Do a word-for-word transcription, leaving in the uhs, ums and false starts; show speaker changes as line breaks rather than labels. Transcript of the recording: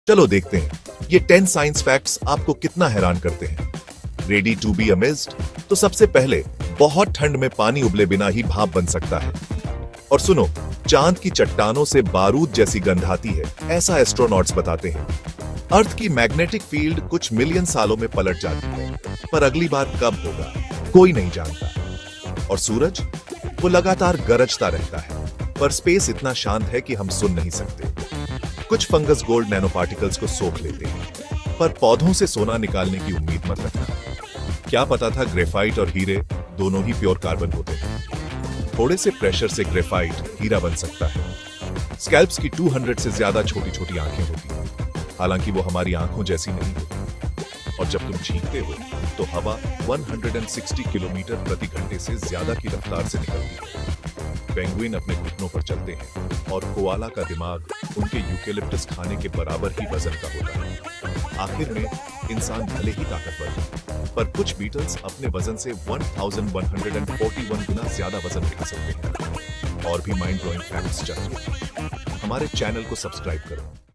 चलो देखते हैं ये टेन साइंस फैक्ट्स आपको कितना हैरान करते हैं। Ready to be amazed? तो सबसे पहले, बहुत ठंड में पानी उबले बिना ही भाप बन सकता है। और सुनो, चांद की चट्टानों से बारूद जैसी गंध आती है, ऐसा एस्ट्रोनॉट्स बताते हैं। अर्थ की मैग्नेटिक फील्ड कुछ मिलियन सालों में पलट जाती है, पर अगली बार कब होगा कोई नहीं जानता। और सूरज, वो लगातार गरजता रहता है, पर स्पेस इतना शांत है कि हम सुन नहीं सकते। कुछ फंगस गोल्ड नैनो पार्टिकल्स को सोख लेते हैं, पर पौधों से सोना निकालने की उम्मीद मत रखना। क्या पता था ग्रेफाइट और हीरे दोनों ही प्योर कार्बन होते हैं। थोड़े से प्रेशर से ग्रेफाइट हीरा बन सकता है। स्कैल्प्स की दो सौ से ज्यादा छोटी छोटी आंखें होती हैं, हालांकि वो हमारी आंखों जैसी नहीं होती। और जब तुम छींकते हो तो हवा एक सौ साठ किलोमीटर प्रति घंटे से ज्यादा की रफ्तार से निकलती है। पेंगुइन अपने घुटनों पर चलते हैं और कोआला का दिमाग उनके यूकेलिप्टस खाने के बराबर ही वजन का होता है। आखिर में इंसान भले ही ताकतवर है, पर कुछ बीटल्स अपने वजन से एक हज़ार एक सौ इकतालीस गुना ज्यादा वजन उठा सकते हैं। और भी माइंड ब्लोइंग फैक्ट्स चाहिए? हमारे चैनल को सब्सक्राइब करो।